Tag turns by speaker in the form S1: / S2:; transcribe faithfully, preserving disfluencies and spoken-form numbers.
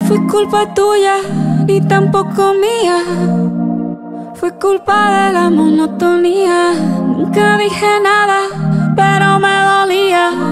S1: fue culpa tuya, ni tampoco mía. Fue culpa de la monotonía. Nunca dije nada, pero me dolía.